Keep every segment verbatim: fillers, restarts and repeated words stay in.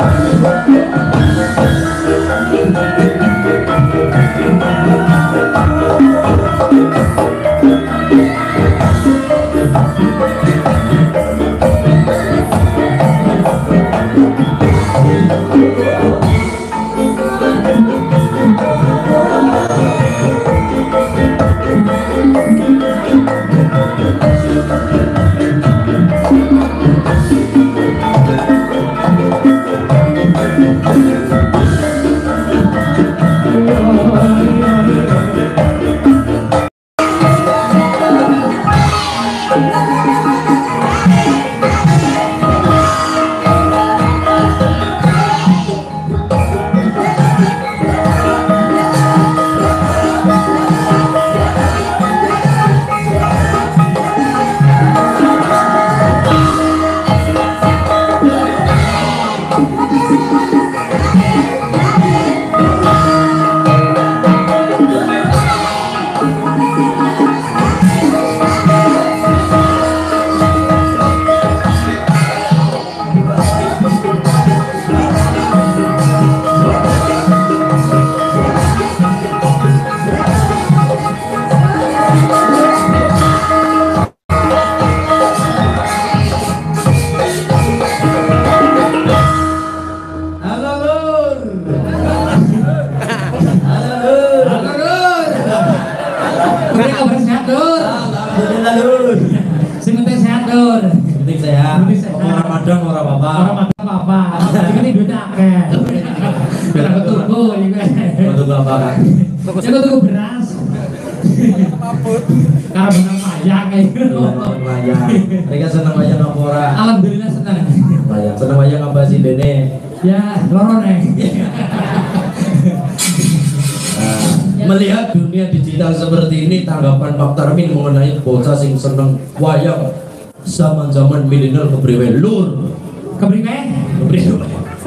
Melihat dunia digital seperti ini, tanggapan Pak Tarmin mengenai bocah sing seneng wayang zaman-zaman milenial kepriwe lur? Kepriwe? Kepriwe.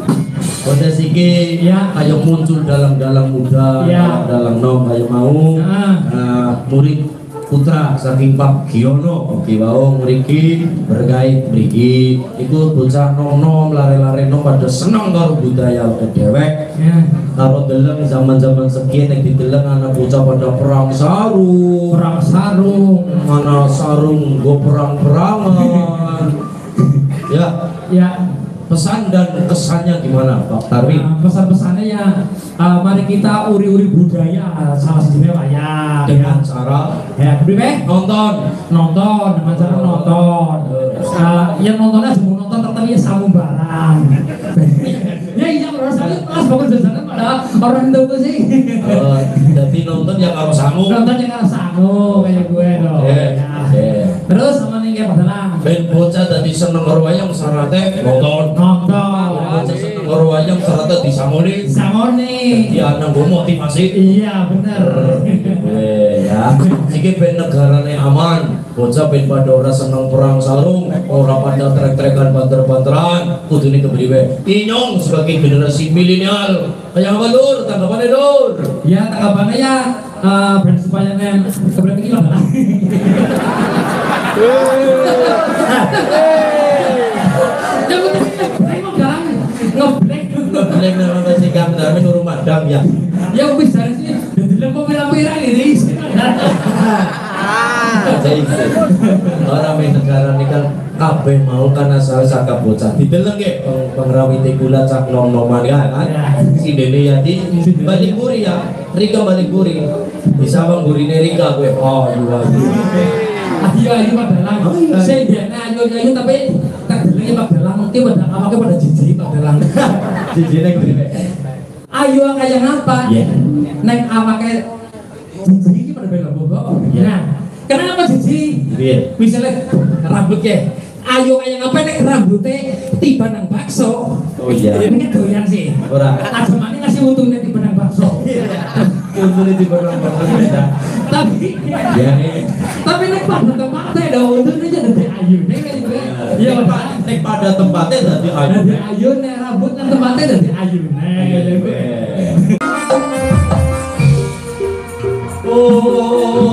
Bocah siki ya kayak muncul dalam-dalam muda, ya. dalam nom kayak mau nah. Uh, murid putra saking Pak Giono, oke wow mriki berkait mriki iku bocah nom-nom lare-lare nom pada seneng karo budaya dewek. Ya. Karo deleng zaman-zaman sekian yang dideleng anak bocah pada perang sarung, perang sarung, mana sarung go perang-perangan. Ya, ya. Pesan dan kesannya gimana Pak Tarwi? Nah, pesan-pesannya ya uh, mari kita uri-uri budaya salah satunya wayang dengan ya. cara ya bebe nonton nonton dengan cara nonton uh, yang nontonnya cuma nonton tertentunya samu barang ya iya orang samu kelas bangun jajanan pada orang itu sih uh, jadi nonton yang harus samu nonton yang harus samu kayak gue dong yeah. ya. Yeah. Terus sama nih kayak padahal ben bocah tadi seneng karo wayang syaratnya nonton nonton bocah seneng karo wayang syaratnya disamoni samoni dia anak gue motivasi iya bener eh ya siki ben negarane aman bocah ben pada ora seneng perang sarung ora pada trek-trekan banter-banteran kudune kepriwe inyong sebagai generasi milenial kayak apa lur tanggapannya lur ya tanggapannya ya uh, ben supaya nen kepriwe iki lho ngeblek nama kasih kami tapi nurung madam ya ya wis dari sini deleng kok pira-pira ini jadi orang main negara ini kan kabeh mau karena salah saka bocah dideleng nggih pengrawite gula cak nom-noman kan si Dene ya di balik buri ya Rika balik buri bisa bang burine Rika gue oh iya ayo ayo padalang saya biasa ayo ayo tapi tak delengnya padalang mungkin pada apa pada jijik padalang jijiknya gue ayo kayak apa neng awake jijik ini pada bela bobo nah kenapa jijik misalnya rambutnya ayo kayak apa nek rambutnya tiba nang bakso oh iya ini doyan sih ora ada mana ngasih untungnya tiba nang bakso untungnya tiba nang bakso beda tapi ya tapi nek pada tempatnya dah untungnya jadi ayu nek iya nek pada tempatnya jadi ayu jadi ayu nek rambut nang tempatnya jadi ayu nek oh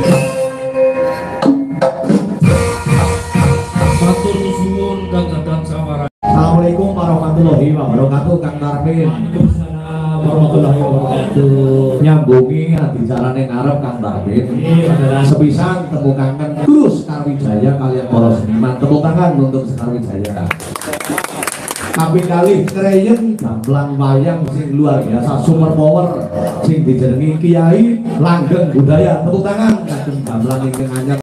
Matur nuwun Kang Dadang Sawara. Assalamualaikum warahmatullahi wabarakatuh, Kang Tarmin. Waalaikumsalam warahmatullahi wabarakatuh. Nyambungi adicarane ngarep Kang Tarmin. Sepisan tepuk tangan terus Skarwijaya kalian para seniman. Tepuk tangan untuk Skarwijaya. Kaping kali kreyen gamelan wayang sing luar biasa, super power sing dijenengi Kiai Langgeng Budaya. Tepuk tangan kagem gamelan ingkang anyar.